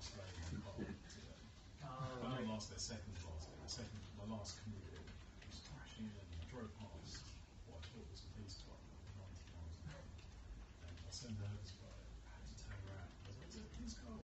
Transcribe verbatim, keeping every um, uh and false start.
last day in my car today. Oh, Well, right. not last day, second to last day. The second, my last commute was crashing in. I drove past what I thought was a police car at ninety miles an hour. And I sent the notice by it. I had to turn around. I was like, is it a police car?